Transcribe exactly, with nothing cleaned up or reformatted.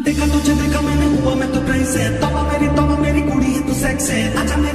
देखा तुझे देखा मैंने हुआ मैं तो ट्रेन से तोबा मेरी तोबा मेरी कुड़ी है तू सेक्स है आजा